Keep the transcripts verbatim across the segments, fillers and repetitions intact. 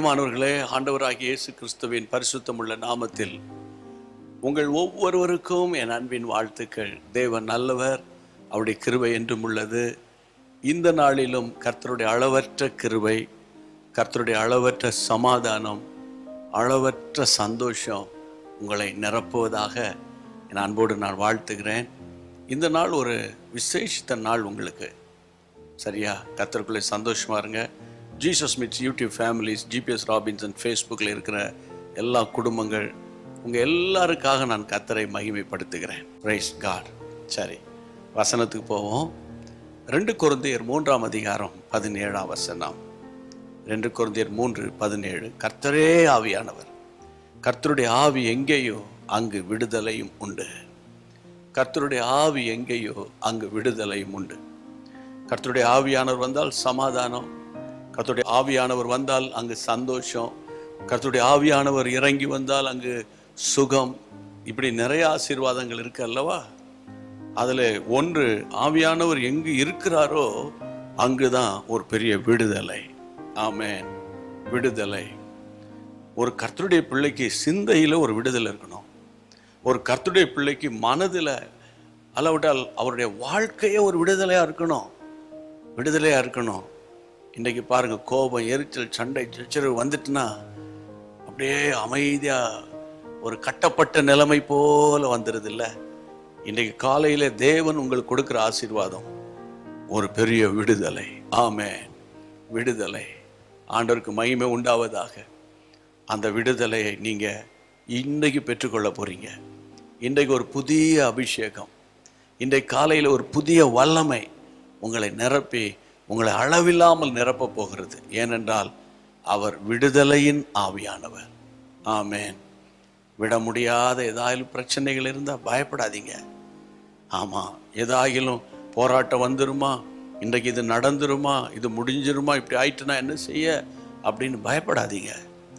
பிரியமானவர்களே, ஆண்டவராகிய இயேசு கிறிஸ்துவின் பரிசுத்தமுள்ள நாமத்தில் உங்கள் ஒவ்வொருவருக்கும் என் அன்பின் வாழ்த்துக்கள். தேவன் நல்லவர், அவருடைய கிருபை என்றும் உள்ளது. இந்த நாளிலும் கர்த்தருடைய அளவற்ற கிருபை, கர்த்தருடைய அளவற்ற சமாதானம், அளவற்ற சந்தோஷம் உங்களை நிரப்புவதாக என் அன்போடு நான் வாழ்த்துகிறேன். இந்த நாள் ஒரு விசேஷித்த நாள் உங்களுக்கு. சரியா? கர்த்தருக்குள்ளே சந்தோஷமாக இருங்க. Jesus meets YouTube families, G B S Robinson ஃபேஸ்புக்கில் இருக்கிற எல்லா குடும்பங்கள், உங்கள் எல்லாருக்காக நான் கர்த்தரை மகிமைப்படுத்துகிறேன். Price God. சரி, வசனத்துக்கு போவோம். ரெண்டு கொரிந்தியர் மூன்றாம் அதிகாரம் பதினேழாம் வசனம். ரெண்டு கொரிந்தியர் மூன்று பதினேழு. கர்த்தரே ஆவியானவர், கர்த்தருடைய ஆவி எங்கேயோ அங்கு விடுதலையும் உண்டு. கர்த்தருடைய ஆவி எங்கேயோ அங்கு விடுதலையும் உண்டு. கர்த்தருடைய ஆவியானவர் வந்தால் சமாதானம், கர்த்தருடைய ஆவியானவர் வந்தால் அங்கு சந்தோஷம், கர்த்தருடைய ஆவியானவர் இறங்கி வந்தால் அங்கு சுகம். இப்படி நிறைய ஆசீர்வாதங்கள் இருக்கு அல்லவா? அதில் ஒன்று, ஆவியானவர் எங்கு இருக்கிறாரோ அங்குதான் ஒரு பெரிய விடுதலை. ஆமென். விடுதலை. ஒரு கர்த்தருடைய பிள்ளைக்கு சிந்தையில் ஒரு விடுதலை இருக்கணும். ஒரு கர்த்தருடைய பிள்ளைக்கு மனதில், அளவிட்டால் அவருடைய வாழ்க்கையே ஒரு விடுதலையாக இருக்கணும். விடுதலையாக இருக்கணும். இன்றைக்கு பாருங்கள், கோபம், எரிச்சல், சண்டை, சச்சரவு வந்துட்டுனா அப்படியே அமைதியாக ஒரு கட்டப்பட்ட நிலைமை போல வந்துடுது இல்லை? இன்றைக்கு காலையில் தேவன் உங்களுக்கு கொடுக்குற ஆசீர்வாதம் ஒரு பெரிய விடுதலை. ஆமென். விடுதலை. ஆண்டவருக்கு மகிமை உண்டாவதாக. அந்த விடுதலையை நீங்கள் இன்றைக்கு பெற்றுக்கொள்ள போகிறீங்க. இன்றைக்கு ஒரு புதிய அபிஷேகம், இன்றைக்கு காலையில் ஒரு புதிய வல்லமை உங்களை நிரப்பி உங்களை அளவில்லாமல் நிரப்ப போகிறது. ஏனென்றால் அவர் விடுதலையின் ஆவியானவர். ஆமென். விட முடியாத ஏதாயிலும் பிரச்சனைகள் இருந்தால் பயப்படாதீங்க. ஆமாம், ஏதாயிலும் போராட்டம் வந்துருமா, இன்றைக்கு இது நடந்துருமா, இது முடிஞ்சிருமா, இப்படி ஆயிட்டுனா என்ன செய்ய அப்படின்னு பயப்படாதீங்க.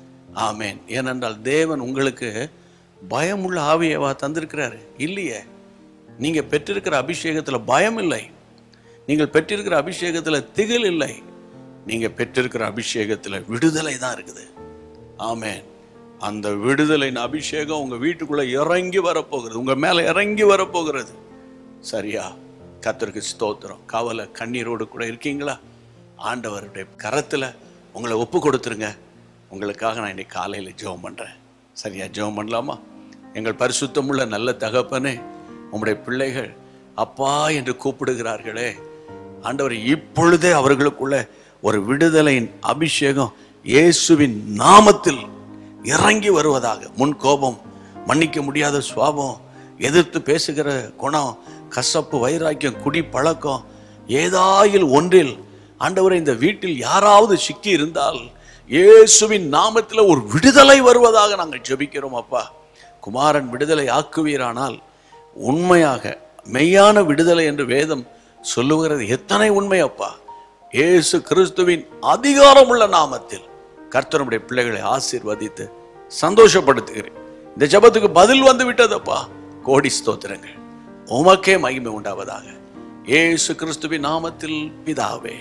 ஆமென். ஏனென்றால் தேவன் உங்களுக்கு பயமுள்ள ஆவியவா தந்திருக்கிறாரு இல்லையே? நீங்கள் பெற்றிருக்கிற அபிஷேகத்தில் பயம் இல்லை. நீங்கள் பெற்றிருக்கிற அபிஷேகத்தில் திகில் இல்லை. நீங்கள் பெற்றிருக்கிற அபிஷேகத்தில் விடுதலை தான் இருக்குது. ஆமென். அந்த விடுதலையின் அபிஷேகம் உங்கள் வீட்டுக்குள்ளே இறங்கி வரப்போகிறது, உங்கள் மேலே இறங்கி வரப்போகிறது. சரியா? கர்த்தருக்கு ஸ்தோத்திரம். கவலை கண்ணீரோடு கூட இருக்கீங்களா? ஆண்டவருடைய கரத்தில் உங்களை ஒப்பு கொடுத்துருங்க. உங்களுக்காக நான் இன்னைக்கு காலையில் ஜெபம் பண்ணுறேன். சரியா? ஜெபம் பண்ணலாமா? எங்கள் பரிசுத்தமுள்ள நல்ல தகப்பனே, உங்களுடைய பிள்ளைகள் அப்பா என்று கூப்பிடுகிறார்களே ஆண்டவர், இப்பொழுதே அவர்களுக்குள்ள ஒரு விடுதலையின் அபிஷேகம் இயேசுவின் நாமத்தில் இறங்கி வருவதாக. முன் கோபம், மன்னிக்க முடியாத சுவாபம், எதிர்த்து பேசுகிற குணம், கசப்பு, வைராக்கியம், குடி பழக்கம், ஏதாயில் ஒன்றில் ஆண்டவரை இந்த வீட்டில் யாராவது சிக்கி இருந்தால் இயேசுவின் நாமத்தில் ஒரு விடுதலை வருவதாக நாங்கள் ஜெபிக்கிறோம். அப்பா, குமாரன் விடுதலை ஆக்குவீரானால் உண்மையாக மெய்யான விடுதலை என்று வேதம் சொல்லுகிறது எத்தனை உண்மை அப்பா. இயேசு கிறிஸ்துவின் அதிகாரமுள்ள நாமத்தில் கர்த்தருடைய பிள்ளைகளை ஆசீர்வதித்து சந்தோஷப்படுத்துகிறேன். இந்த ஜெபத்துக்கு பதில் வந்து விட்டதப்பா. கோடி ஸ்தோத்திரங்கள். உமக்கே மகிமை உண்டாவதாக. இயேசு கிறிஸ்துவின் நாமத்தில் பிதாவே,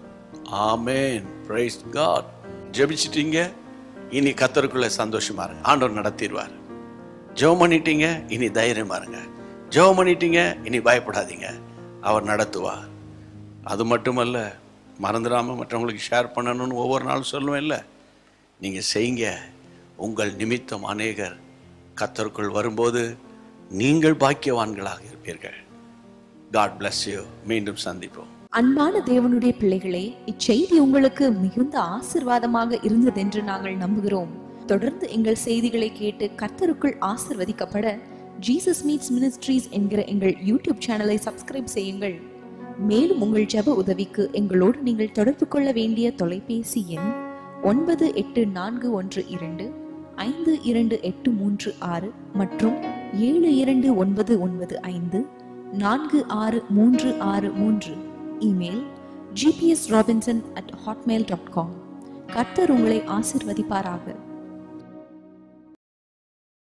ஆமென். Price God. ஜெபிச்சிட்டீங்க, இனி கர்த்தருக்குள்ள சந்தோஷமா இருங்க. ஆண்டவர் நடத்திடுவார். ஜெபம் பண்ணிட்டீங்க, இனி தைரியமா இருங்க. ஜெபம் பண்ணிட்டீங்க, இனி பயப்படாதீங்க. அவர் நடத்துவார். அது மட்டுமல்ல, மறந்துடாமல் மற்றவங்களுக்கு ஷேர் பண்ணணும்னு ஒவ்வொரு நாளும் சொல்லுவேன் இல்லை? நீங்கள் செய்யுங்க. உங்கள் நிமித்தம் அநேகர் கர்த்தருக்குள் வரும்போது நீங்கள் பாக்கியவான்களாக இருப்பீர்கள். God bless you. மீண்டும் சந்திப்போம். அன்பான தேவனுடைய பிள்ளைகளே, இச்செய்தி உங்களுக்கு மிகுந்த ஆசீர்வாதமாக இருந்ததென்று நாங்கள் நம்புகிறோம். தொடர்ந்து எங்கள் செய்திகளை கேட்டு கர்த்தருக்குள் ஆசீர்வதிக்கப்பட ஜீசஸ் மீட்ஸ் மினிஸ்ட்ரீஸ் என்கிற எங்கள் யூடியூப் சேனலை சப்ஸ்கிரைப் செய்யுங்கள். மேலும் உங்கள் ஜெப உதவிக்கு எங்களோடு நீங்கள் தொடர்பு கொள்ள வேண்டிய தொலைபேசி எண் ஒன்பது எட்டு நான்கு ஒன்று இரண்டு ஐந்து இரண்டு எட்டு மூன்று ஆறு மற்றும் ஏழு இரண்டு ஒன்பது ஒன்பது ஐந்து நான்கு ஆறு மூன்று ஆறு மூன்று. Email G B S Robinson at Hotmail dot com. கர்த்தர் உங்களை ஆசீர்வதிப்பாராக.